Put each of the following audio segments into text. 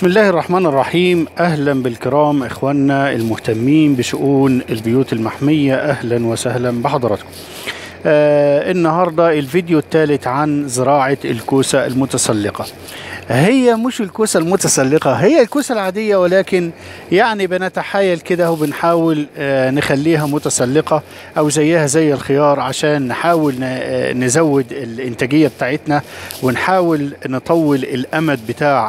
بسم الله الرحمن الرحيم. أهلا بالكرام إخواننا المهتمين بشؤون البيوت المحمية، أهلا وسهلا بحضراتكم. النهاردة الفيديو الثالث عن زراعة الكوسة المتسلقة. هي مش الكوسة المتسلقة، هي الكوسة العادية، ولكن يعني بنتحايل كده وبنحاول نخليها متسلقة أو زيها زي الخيار عشان نحاول نزود الإنتاجية بتاعتنا ونحاول نطول الأمد بتاع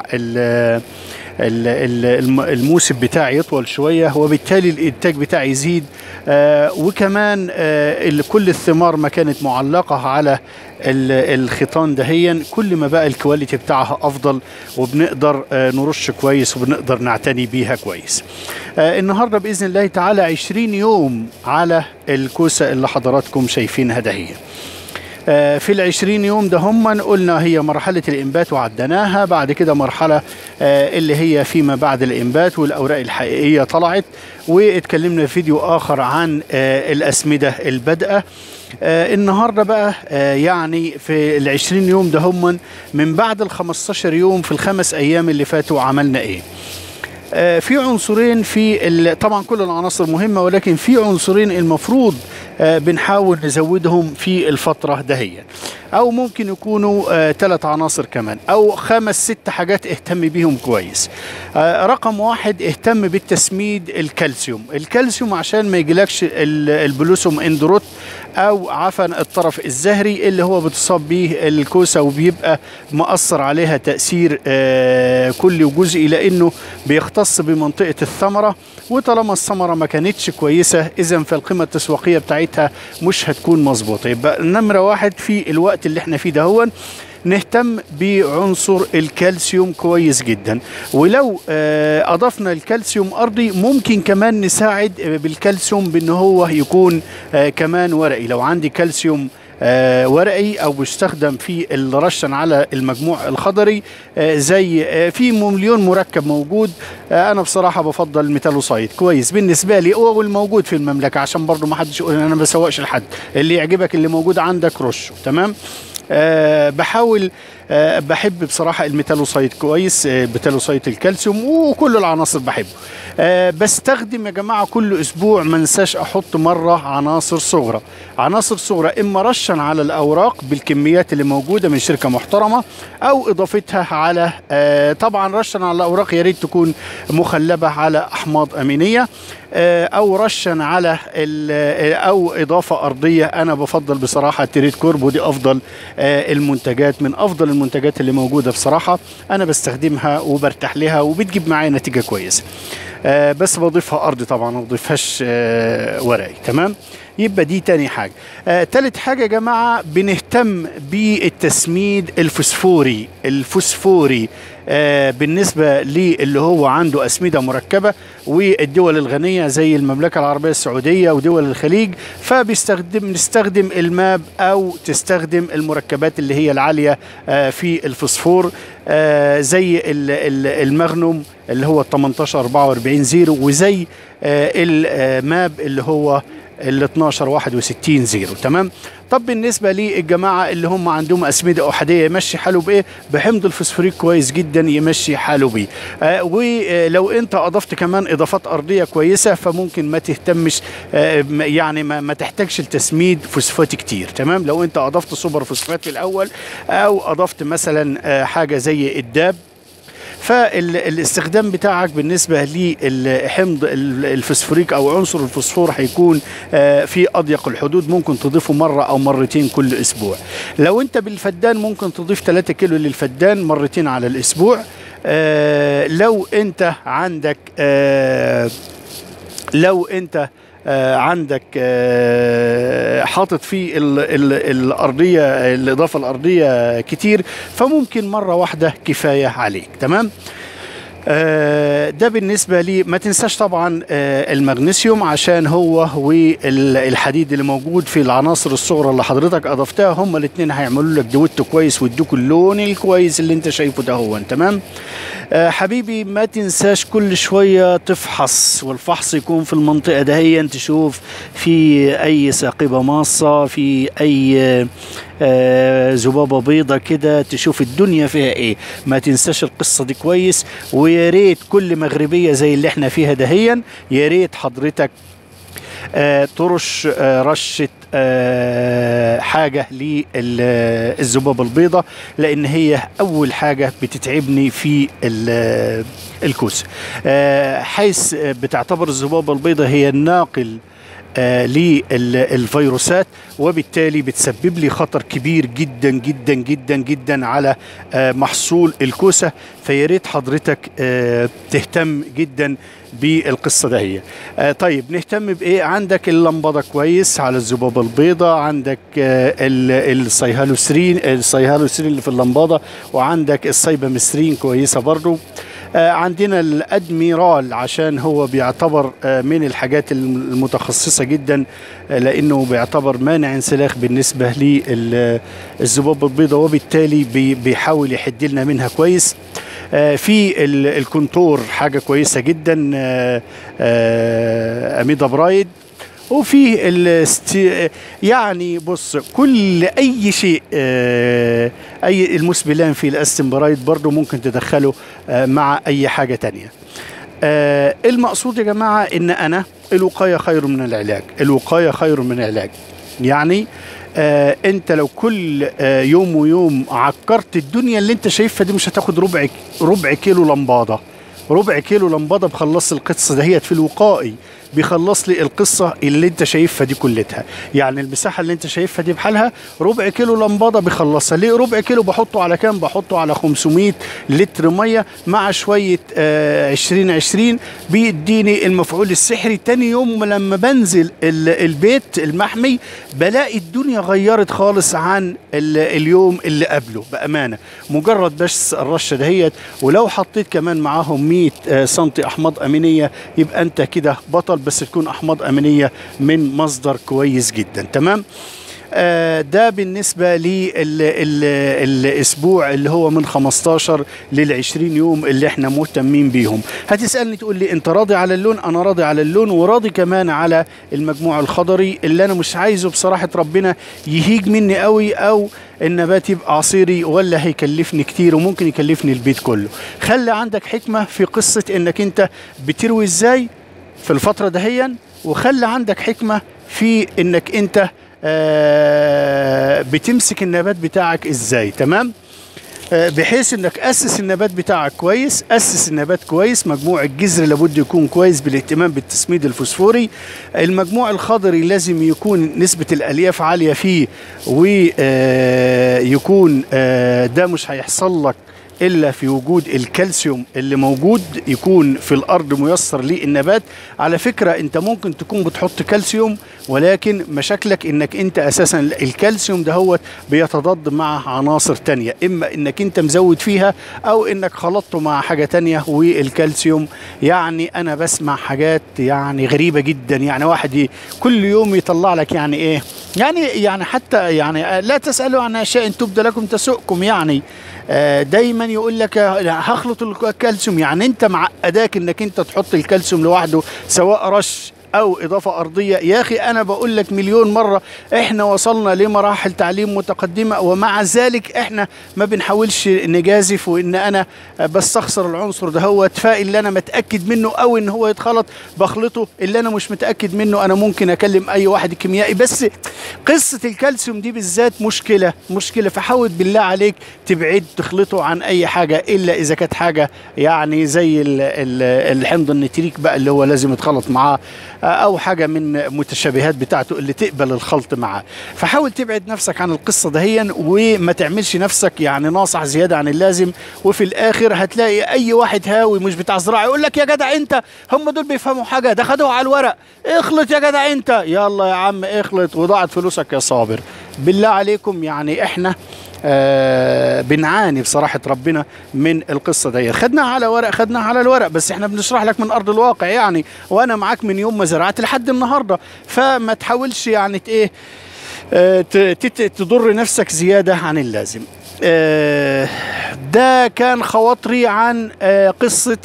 الموسم بتاعي يطول شوية، وبالتالي الإنتاج بتاعي يزيد. وكمان كل الثمار ما كانت معلقة على الخيطان دهيا، كل ما بقى الكواليتي بتاعها أفضل وبنقدر نرش كويس وبنقدر نعتني بيها كويس. النهاردة بإذن الله تعالى 20 يوم على الكوسة اللي حضراتكم شايفينها دهيا. في ال20 يوم ده هم قلنا هي مرحلة الإنبات وعدناها، بعد كده مرحلة اللي هي فيما بعد الإنبات والأوراق الحقيقية طلعت، واتكلمنا في فيديو آخر عن الأسمدة البادئة. النهاردة بقى يعني في ال20 يوم ده هم من بعد ال15 يوم في ال5 أيام اللي فاتوا عملنا إيه؟ في عنصرين طبعا كل العناصر مهمة، ولكن في عنصرين المفروض بنحاول نزودهم في الفترة دهيا، أو ممكن يكونوا 3 عناصر كمان، أو 5 6 حاجات اهتم بيهم كويس. رقم 1 اهتم بالتسميد الكالسيوم عشان ما يجيلكش البلوسوم اندروت أو عفن الطرف الزهري اللي هو بتصاب به الكوسة وبيبقى مأثر عليها تأثير كلي وجزئي، لأنه بيختص بمنطقة الثمرة، وطالما الثمرة ما كانتش كويسة إذا فالقيمة التسويقية بتاعتها مش هتكون مظبوطة. يبقى نمرة 1 في الوقت اللي احنا فيه ده هو نهتم بعنصر الكالسيوم كويس جدا. ولو أضفنا الكالسيوم أرضي ممكن كمان نساعد بالكالسيوم بأنه هو يكون كمان ورقي. لو عندي كالسيوم ورقي او بيستخدم في الرشن على المجموع الخضري، زي في مليون مركب موجود. انا بصراحه بفضل الميتالوسايت كويس بالنسبه لي، هو الموجود في المملكه، عشان برضو ما حدش يقول انا ما بسوقش لحد. اللي يعجبك اللي موجود عندك رشه، تمام. بحب بصراحة الميتالوسايت كويس، ميتالوسايت الكالسيوم وكل العناصر بحبه. بستخدم يا جماعة كل أسبوع ما انساش أحط مرة عناصر صغرى، إما رشا على الأوراق بالكميات اللي موجودة من شركة محترمة، أو إضافتها على طبعا رشا على الأوراق يا ريت تكون مخلبة على أحماض أمينية، أو رشا على أو إضافة أرضية. أنا بفضل بصراحة تريد كورب، ودي أفضل المنتجات، من أفضل المنتجات اللي موجودة بصراحة. أنا بستخدمها وبرتاح لها وبتجيب معايا نتيجة كويسة. بس بضيفها أرضي طبعا، ما بضيفهاش ورقي، تمام. يبقى دي تاني حاجة. تالت حاجة يا جماعة بنهتم بالتسميد الفوسفوري بالنسبة للي هو عنده أسمدة مركبة، والدول الغنية زي المملكة العربية السعودية ودول الخليج، نستخدم الماب أو تستخدم المركبات اللي هي العالية في الفوسفور، زي المغنوم اللي هو 18-44-0، وزي الماب اللي هو ال 12-61-0، تمام. طب بالنسبة للجماعة اللي هم عندهم أسمدة أحادية يمشي حاله بإيه؟ بحمض الفوسفوريك كويس جدا يمشي حاله بيه. ولو أنت أضفت كمان إضافات أرضية كويسة فممكن ما تهتمش، يعني ما تحتاجش التسميد فوسفاتي كتير، تمام. لو أنت أضفت سوبر فوسفات في الأول، أو أضفت مثلا حاجة زي الداب، فالاستخدام بتاعك بالنسبة للحمض الفوسفوريك أو عنصر الفوسفور هيكون في أضيق الحدود، ممكن تضيفه مرة أو مرتين كل أسبوع. لو أنت بالفدان ممكن تضيف 3 كيلو للفدان مرتين على الأسبوع. لو أنت عندك حاطط فيه الأرضية، الإضافة الأرضية كتير، فممكن مرة واحدة كفاية عليك، تمام. ده بالنسبة لي. ما تنساش طبعا المغنيسيوم، عشان هو والحديد اللي موجود في العناصر الصغرى اللي حضرتك أضفتها، هما الاثنين هيعملوا لك دويتو كويس ويدوك اللون الكويس اللي انت شايفه ده هو، تمام. حبيبي ما تنساش كل شوية تفحص، والفحص يكون في المنطقة دهيا، تشوف في أي ساقبة ماصة، في أي ذبابة بيضة كده تشوف الدنيا فيها ايه. ما تنساش القصة دي كويس، ويا ريت كل مغربية زي اللي احنا فيها دهيا يا ريت حضرتك ترش رشة حاجة للذبابة البيضاء، لأن هي أول حاجة بتتعبني في الكوسة، حيث بتعتبر الذبابة البيضاء هي الناقل للفيروسات، وبالتالي بتسبب لي خطر كبير جدا جدا جدا جدا على محصول الكوسة. فيا ريت حضرتك تهتم جدا بالقصة دهية. طيب نهتم بإيه؟ عندك اللمبضة كويس على الذبابة البيضاء، عندك السيهالوسرين اللي في اللمبضة، وعندك السايبامسترين كويسة برضو. عندنا الأدميرال عشان هو بيعتبر من الحاجات المتخصصة جدا، لأنه بيعتبر مانع انسلاخ بالنسبة للذبابة البيضاء، وبالتالي بيحاول يحد لنا منها كويس. في الكونتور حاجة كويسة جدا، أميدا برايد. وفي يعني بص كل اي شيء، اي المسبلان في الاستمبرايد برضو ممكن تدخله مع اي حاجة تانية. المقصود يا جماعة ان انا الوقاية خير من العلاج، الوقاية خير من العلاج. يعني انت لو كل يوم ويوم عكرت الدنيا اللي انت شايفها دي، مش هتاخد ربع كيلو لمبادة. ربع كيلو لمبادة بخلص القصة دهيت في الوقائي، بيخلص لي القصة اللي انت شايفها دي كلتها. يعني المساحة اللي انت شايفها دي بحالها ربع كيلو لمبادة بيخلصها. ليه ربع كيلو؟ بحطه على كام؟ بحطه على 500 لتر مية مع شوية 20 بيديني المفعول السحري. تاني يوم لما بنزل البيت المحمي بلاقي الدنيا غيرت خالص عن اليوم اللي قبله بأمانة، مجرد بس الرشة دهيت. ولو حطيت كمان معاهم 100 سنتي أحماض أمينية يبقى انت كده بطل، بس تكون أحماض أمينية من مصدر كويس جدا. تمام. ده بالنسبة للأسبوع اللي هو من 15 ل20 يوم اللي احنا مهتمين بيهم. هتسألني تقول لي انت راضي على اللون؟ انا راضي على اللون، وراضي كمان على المجموع الخضري اللي انا مش عايزه بصراحة ربنا يهيج مني قوي، او النبات يبقى عصيري ولا هيكلفني كتير وممكن يكلفني البيت كله. خلي عندك حكمة في قصة انك انت بتروي ازاي في الفترة دهيا، وخلي عندك حكمة في انك انت بتمسك النبات بتاعك ازاي. تمام. بحيث انك اسس النبات بتاعك كويس، اسس النبات كويس. مجموع الجذر لابد يكون كويس بالاهتمام بالتسميد الفوسفوري. المجموع الخضري لازم يكون نسبة الالياف عالية فيه، ويكون ده مش هيحصل لك إلا في وجود الكالسيوم اللي موجود يكون في الأرض ميسر للنبات. على فكرة أنت ممكن تكون بتحط كالسيوم، ولكن مشاكلك إنك أنت أساسا الكالسيوم ده هو بيتضاد مع عناصر تانية، إما إنك أنت مزود فيها أو إنك خلطته مع حاجة تانية. والكالسيوم يعني أنا بسمع حاجات يعني غريبة جدا، يعني واحد كل يوم يطلع لك يعني إيه، يعني حتى يعني لا تسألوا عن أشياء إن تبدى لكم تسؤكم. يعني دايما يقول لك هخلط الكالسيوم. يعني انت معقداك انك انت تحط الكالسيوم لوحده سواء رش او اضافه ارضيه. يا اخي انا بقول لك مليون مره احنا وصلنا لمراحل تعليم متقدمه، ومع ذلك احنا ما بنحاولش نجازف وان انا بستخسر العنصر ده. هو اتفاق اللي انا متاكد منه او ان هو يتخلط بخلطه، اللي انا مش متاكد منه انا ممكن اكلم اي واحد كيميائي. بس قصه الكالسيوم دي بالذات مشكله. فحاول بالله عليك تبعد تخلطه عن اي حاجه، الا اذا كانت حاجه يعني زي الحمض النتريك بقى اللي هو لازم يتخلط معاه، او حاجه من متشابهات بتاعته اللي تقبل الخلط معاه. فحاول تبعد نفسك عن القصه دهيا، وما تعملش نفسك يعني ناصح زياده عن اللازم. وفي الاخر هتلاقي اي واحد هاوي مش بتاع زراعه يقول لك يا جدع انت، هم دول بيفهموا حاجه؟ ده خدوها على الورق. اخلط يا جدع انت، يلا يا عم اخلط وضاعت فلوسك يا صابر. بالله عليكم يعني احنا بنعاني بصراحة ربنا من القصة دي. خدناها على الورق، بس احنا بنشرح لك من أرض الواقع يعني، وأنا معاك من يوم ما زرعت لحد النهاردة. فما تحاولش يعني ايه تضر نفسك زيادة عن اللازم. ده كان خواطري عن قصة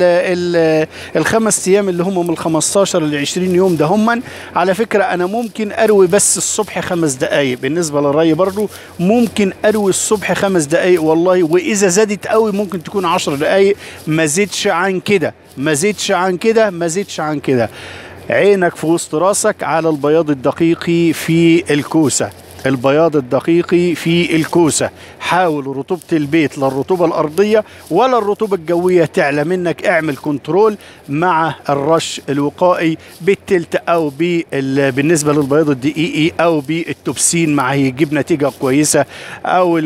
ال5 أيام اللي هم من 15 ل 20 يوم ده. هم على فكرة أنا ممكن أروي بس الصبح 5 دقايق بالنسبة للري، برضو ممكن أروي الصبح 5 دقايق والله، وإذا زادت قوي ممكن تكون 10 دقايق، ما زيدش عن كده، ما زيدش عن كده، ما زيدش عن كده. عينك في وسط راسك على البياض الدقيقي في الكوسة، البياض الدقيقي في الكوسة. حاول رطوبة البيت لا الرطوبة الأرضية ولا الرطوبة الجوية تعلى منك. اعمل كنترول مع الرش الوقائي بالتلت أو بالنسبة للبياض الدقيقي أو بالتوبسين مع هيجيب نتيجة كويسة، أو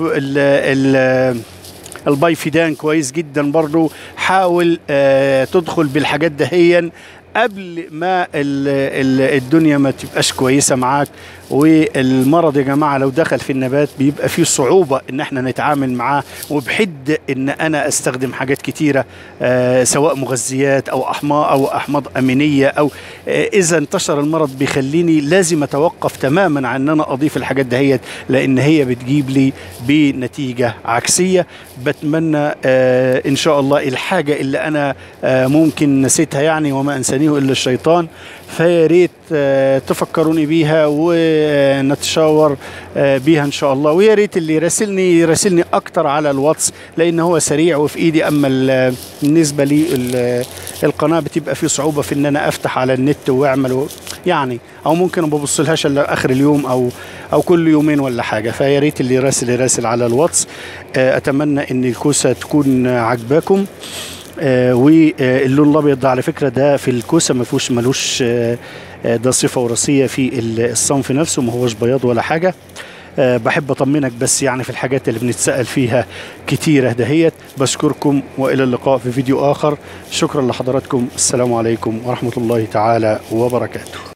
البايفيدان كويس جدا برضو. حاول تدخل بالحاجات دهيا قبل ما الدنيا ما تبقاش كويسة معاك. والمرض يا جماعة لو دخل في النبات بيبقى فيه صعوبة ان احنا نتعامل معاه، وبحد ان انا استخدم حاجات كتيرة سواء مغذيات او احماض امينية، او اذا انتشر المرض بيخليني لازم اتوقف تماما عن ان انا اضيف الحاجات دهيت، لان هي بتجيب لي بنتيجة عكسية. بتمنى ان شاء الله الحاجة اللي انا ممكن نسيتها يعني، وما انسانيه الا الشيطان، فيا ريت تفكروني بيها ونتشاور بيها ان شاء الله. ويا ريت اللي يراسلني اكتر على الواتس لان هو سريع وفي ايدي. اما بالنسبه لي القناه بتبقى في صعوبه في ان انا افتح على النت واعمل يعني، او ممكن ما ببصلهاش الا اخر اليوم او كل يومين ولا حاجه. فيا ريت اللي يراسل على الواتس. اتمنى ان الكوسه تكون عجباكم. واللون الابيض ده على فكره ده في الكوسه ملوش ده صفه وراثيه في الصنف نفسه، ما هوش بياض ولا حاجه. بحب اطمنك بس يعني في الحاجات اللي بنتسأل فيها كتيره دهيت. بشكركم والى اللقاء في فيديو اخر. شكرا لحضراتكم، السلام عليكم ورحمه الله تعالى وبركاته.